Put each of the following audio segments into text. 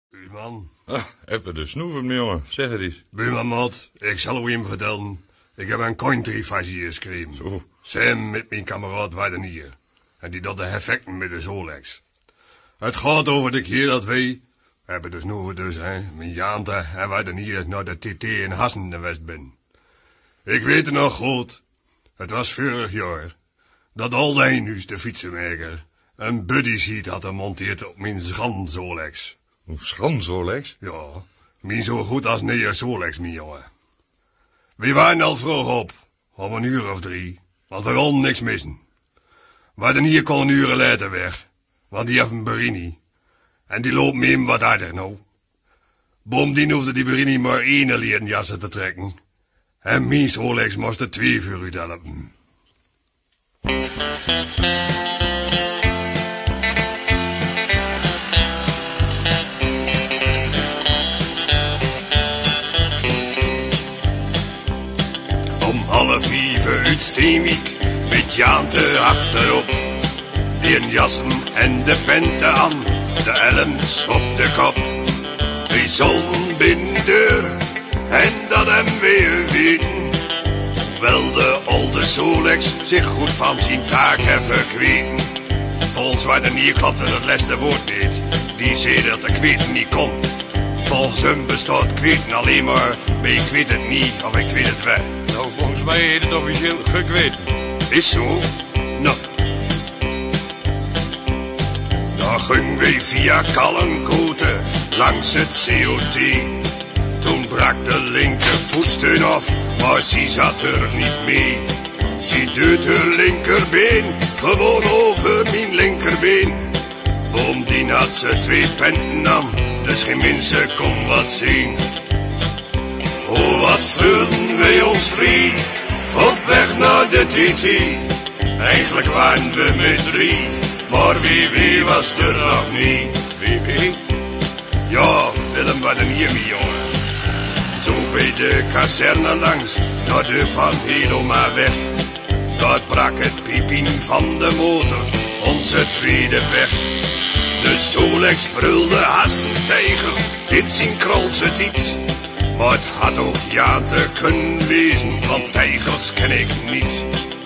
Buurman. Even de snoeven, mijn jongen. Zeg het eens. Buurman Mot, ik zal u hem vertellen. Ik heb een country-fasie geschreven. Zo. Samen met mijn kameraad Waardenier. En die doet de effecten met de Solex. Het gaat over de keer dat wij, hebben de snoeven dus, mijn Jaante en Waardenier naar de TT in Hassen de West ben. Ik weet het nog goed. Het was vorig jaar. Dat Aldijnhuis, de fietsenmaker, een buddy seat had gemonteerd op mijn Solex. Solex? Ja, niet zo goed als Neo Solex, mijn jongen. We waren al vroeg om een uur of 3, want we wilden niks missen. Waardenier kon een uur later weg, want die heeft een Berini. En die loopt met hem wat harder nou. Bovendien hoefde die Berini maar 1 leren jassen te trekken. En mijn Solex moest er 2 voor u helpen. Om 4:30 uit Steenwijk, met Jaante achterop. Die jassen en de penten aan, de elms op de kop. Wij zullen binnen deur, en dat hem weer weten. Hoewel de oude Solex zich goed van zijn taak heeft verkweten. Volgens Waardenier klopte het laatste woord niet, die zei dat de kweten niet kon. Volgens hem bestaat kweten alleen maar, maar ik weet het niet of ik weet het wel. Nou, volgens mij heet het officieel gekweten. Is zo? Nou. Dan gingen wij via Kallenkoten langs het COT. Toen brak de linker voetsteun af, maar ze zat er niet mee. Ze duwt haar linkerbeen gewoon over mijn linkerbeen. Bovendien had ze 2 penten aan, dus geen mensen kon wat zien. Oh, wat voelden wij ons vrij, op weg naar de TT. Eigenlijk waren we met 3, maar wie was er nog niet. Wie? Ja, Willem Waardenier, mijn jongen. Zo bij de kazerne langs, naar de Van Heloma weg. Daar brak het piepien van de motor, onze tweede weg. De Solex brulde haast een tijger, in zijn krolse tiet. Maar het had ook Jaante kunnen wezen, want tijgers ken ik niet.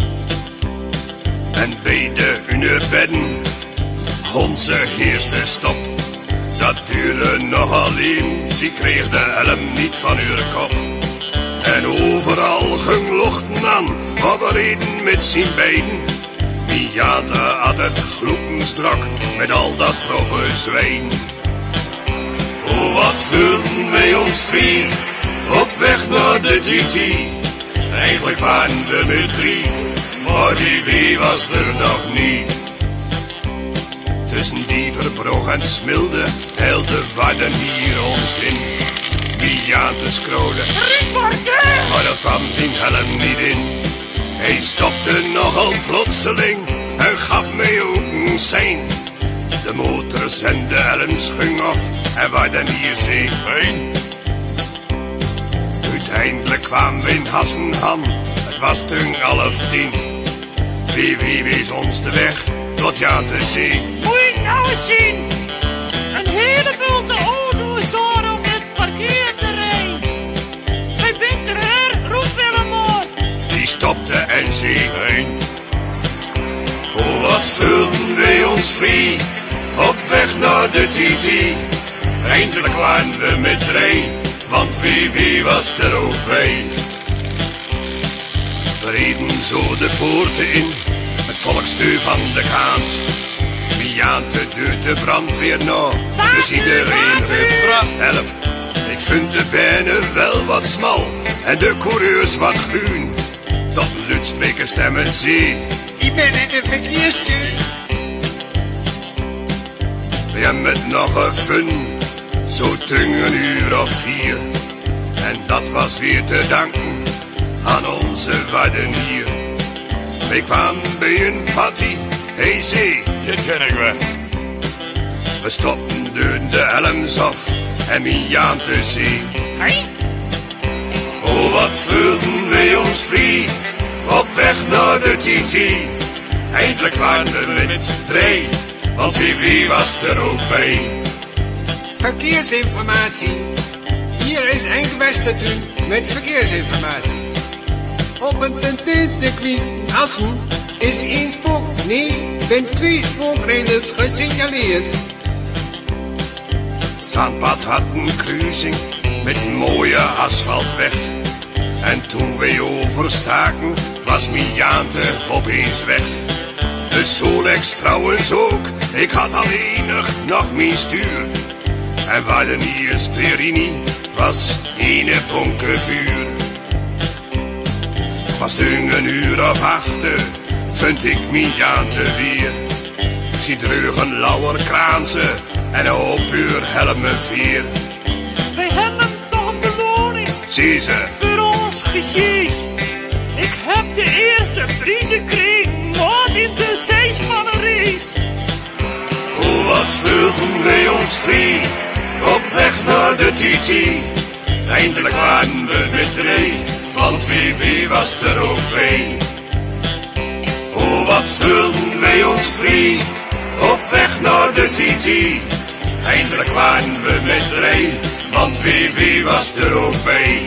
En bij de Unerbedden, onze eerste stop. Dat duurde nogal even, ze kreeg de helm niet van haar kop. En overal ging luchten aan, maar we reden met zijn beiden. Mijn Jaante had het gloedensdrak, met al dat troffe zwijn. Oh, wat voelden wij ons vrij, op weg naar de TT. Eigenlijk waren we met 3, maar wie was er nog niet. Tussen Dieverbroek en Smilde heelde Waardenier ons in. Wie Jaante scrode, maar dat kwam zijn helm niet in. Hij stopte nogal plotseling en gaf mij ook een sein. De motors en de helms ging af en Waardenier zei heen. Uiteindelijk kwamen we in Hassen aan, het was toen 11:10. Wie wees ons de weg tot Jaante zee. Moet je nou eens zien, een hele bulte auto's door op het parkeerterrein. Wij bent er, roept Willem maar. Die stopte en zei heen. Oh, wat voelden wij ons vrij, op weg naar de TT. Eindelijk waren we met 3, want wie was er ook bij. We reden zo de poorten in, het volksstuur van de kant. Jaante duwt de brandweer na, dus iedereen riep help. Ik vind de benen wel wat smal en de coureurs wat groen. Tot luidsprekers stemmen zie. Ik ben in de verkeersstuur. We hebben het nog gevonden, zo toen 1 uur of 4. En dat was weer te danken aan onze Waardenier. We kwamen bij een party, hij zei, Dit ken ik wel. we stopten de helms af en mijn Jaante zei. Hey? Oh, wat voelden wij ons vrij, op weg naar de TT. Eindelijk waren we met 3, want wie was er ook bij. Verkeersinformatie. Hier is Henk Westertun met verkeersinformatie. Op het circuit Assen is 1 spook, nee, ben 2 spookrijders gesignaleerd. Het zandpad had een kruising met mooie asfaltweg. En toen wij overstaken, was mijn jaante opeens weg. De Solex trouwens ook, ik had alleenig nog mijn stuur. En waar de Niers Perini was ene bonke vuur. Was toen 1:08, vind ik mijn jaante weer. Ze droegen lauwerkransen en een oppuur helmen vier. Wij hebben toch een beloning Zie ze, voor ons gesjees. Ik heb de eerste prijs gekregen, maar in de 6-mannen-race. oh wat voelden wij ons vrij, op weg naar de TT. Eindelijk waren we met 3, want wie was er ook bij. Oh wat voelden wij ons vrij, op weg naar de TT. Eindelijk waren we met 3, want wie was er ook bij.